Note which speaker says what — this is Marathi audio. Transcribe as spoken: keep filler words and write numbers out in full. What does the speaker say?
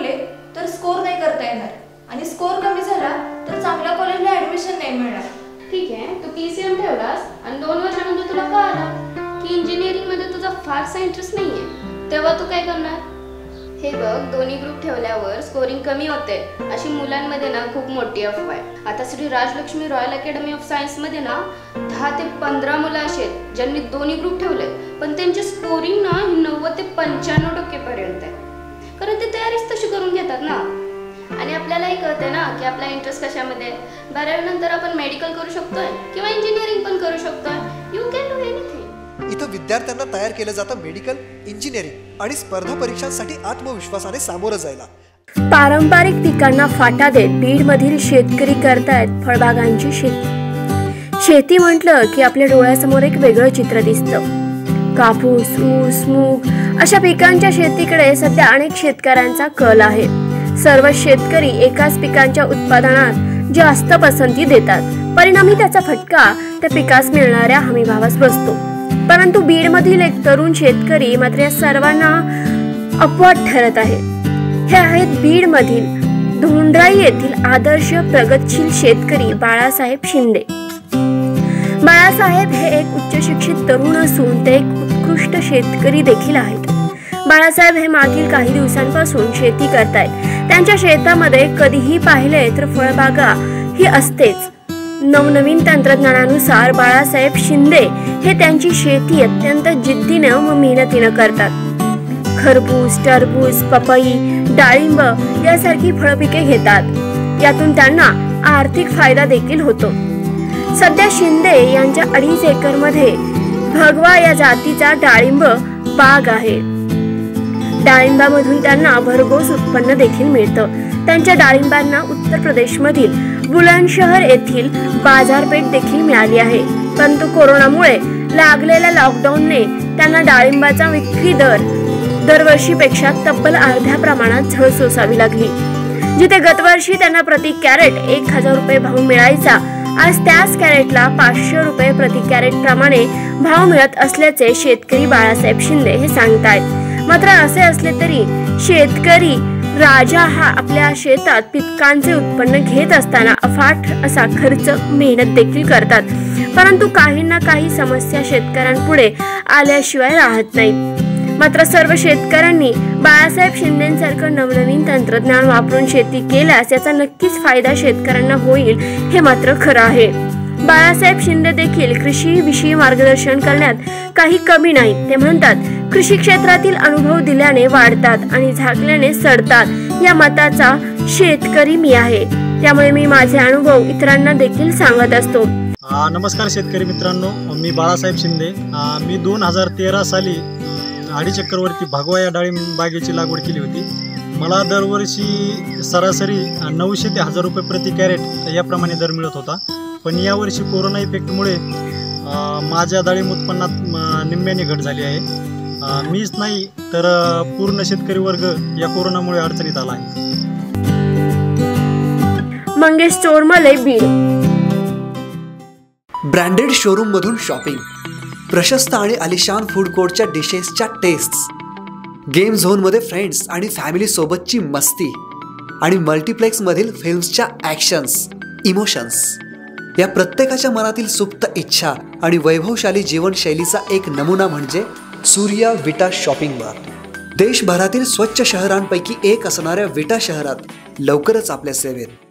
Speaker 1: लागले तर स्कोर नाही करता येणार आणि स्कोर कमी झाला तर चांगल्या कॉलेजला ऍडमिशन नाही मिळणार.
Speaker 2: ठीक आहे, तू पीसीएम ठेवलास आणि दोन वर्षानंतर तुला कळालं की इंजिनिअरिंग मध्ये तुझा फारसा इंटरेस्ट नाहीये, तेव्हा तू काय करणार? हे बघ, दोन्ही ग्रुप ठेवल्यावर स्कोरिंग कमी होते अशी मुलांमध्ये ना खूप मोठी अफवा आहे. आता Shri Rajalakshmi Royal Academy of Science मध्ये ना दहा ते पंधरा मुलं असे आहेत ज्यांनी दोन्ही ग्रुप ठेवले, पण त्यांची स्कोरिंग ना नव्वद ते पंच्याण्णव टक्के पर्यंत आहे, कारण ते तयारीच तशी करून घेतात ना. आणि आपल्यालाही कळते ना की आपला इंटरेस्ट कशामध्ये. बारावी नंतर आपण मेडिकल करू शकतोय किंवा इंजिनिअरिंग पण करू शकतोय. You can do anything.
Speaker 3: इथं विद्यार्थ्यांना तयार केलं जातं मेडिकल, इंजिनिअरिंग आणि स्पर्धा परीक्षांसाठी आत्मविश्वासाने सामोरं जायला.
Speaker 4: पारंपरिक पिकांना फाटा देत बीड मधील शेतकरी करतायत फळबागांची शेती. शेती म्हटलं की आपल्या डोळ्यासमोर एक वेगळं चित्र दिसतं. कापूस, ऊस, मूग अशा पिकांच्या शेतीकडे सध्या अनेक शेतकऱ्यांचा कल आहे. सर्व शेतकरी एकाच पिकांच्या उत्पादनात जास्त पसंती देतात. परिणामी त्याचा फटका त्या पिकास मिळणाऱ्या हमीभावास बसतो. परंतु बीड मधील एक तरुण शेतकरी मात्र या सर्वांना अपवाद ठरत आहे. हे आहेत बीड मधील धोंडराई येथील आदर्श प्रगतशील शेतकरी बाळासाहेब शिंदे. बाळासाहेब हे एक उच्च शिक्षित तरुण असून ते एक उत्कृष्ट शेतकरी देखील आहेत. बाळासाहेब हे मागील काही दिवसांपासून शेती करतायत. त्यांच्या शेतामध्ये कधीही पाहिले तर फळबागा ही असतेच. नवनवीन तंत्रज्ञानानुसार बाळासाहेब शिंदे हे त्यांची शेती अत्यंत जिद्दीनं व मेहनतीनं करतात. खरबूज, टरबूज, पपई, डाळिंब यासारखी फळपिके घेतात. यातून त्यांना आर्थिक फायदा देखील होतो. सध्या शिंदे यांच्या अडीच एकर मध्ये भगवा या जातीचा डाळिंब बाग आहे. डाळिंबामधून त्यांना भरघोस उत्पन्न देखील मिळतं. त्यांच्या डाळिंबांना उत्तर प्रदेश मधील बुलंदशहर येथील बाजारपेठ देखील मिळाली आहे. परंतु कोरोनामुळे लागलेल्या लॉकडाऊनने त्यांना डाळिंबाचा विक्री दर दरवर्षीपेक्षा तब्बल अर्ध्या प्रमाणात झळ सोसावी लागली. जिथे गतवर्षी त्यांना प्रति कॅरेट एक हजार रुपये भाव मिळायचा, आज त्याच कॅरेटला पाचशे रुपये प्रति कॅरेट प्रमाणे भाव मिळत असल्याचे शेतकरी बाळासाहेब शिंदे हे सांगतायत. मात्र असे असले तरी शेतकरी राजा हा आपल्या शेतात पिकांचे उत्पन्न घेत असताना अफाट असा खर्च, मेहनत देखील करतात. परंतु काही ना काही समस्या शेतकऱ्यांपुढे आल्याशिवाय राहत नाहीत. मात्र सर्व शेतकऱ्यांनी बाळासाहेब शिंदेसारखं नवनवीन तंत्रज्ञान वापरून शेती केल्यास याचा नक्कीच फायदा शेतकऱ्यांना होईल, हे मात्र खरं आहे. बाळासाहेब शिंदे देखील कृषी विषयी मार्गदर्शन करण्यात काही कमी नाहीत. ते म्हणतात, कृषी क्षेत्रातील अनुभव दिल्याने वाढतात आणि झाकल्याने सडतात या मताचा शेतकरी मी आहे. त्यामुळे मी माझे अनुभव इतरांना देखील सांगत असतो.
Speaker 5: नमस्कार शेतकरी मित्रांनो, मी बाळासाहेब शिंदे. मी दोन हजार तेरा साली अडीच एकरवरती भगवा या डाळिंब बागेची लागवड केली होती. मला दरवर्षी सरासरी नऊशे ते हजार रुपये प्रति कॅरेट याप्रमाणे दर मिळत होता. पण यावर्षी कोरोना इफेक्टमुळे माझ्या डाळिंब उत्पन्नात निम्म्याने घट झाली आहे. मीच नाही तर पूर्ण शेतकरी वर्ग या कोरोनामुळे अडचणीत आला आहे.
Speaker 4: मंगेश चोरमले, बीड.
Speaker 3: ब्रँडेड शोरूम मधून शॉपिंग, प्रशस्त आणि आलिशान फूड कोर्टच्या डिशेसच्या टेस्ट, गेम झोन मध्ये फ्रेंड्स आणि फॅमिली सोबतची मस्ती आणि मल्टीप्लेक्स मधील फिल्म्सच्या ॲक्शन्स, इमोशन्स या प्रत्येकाच्या मनातील सुप्त इच्छा आणि वैभवशाली जीवनशैलीचा एक नमुना म्हणजे सूर्या विटा शॉपिंग बार. देशभरातील स्वच्छ शहरांपैकी एक असणाऱ्या विटा शहरात लवकरच आपल्या सेवेत.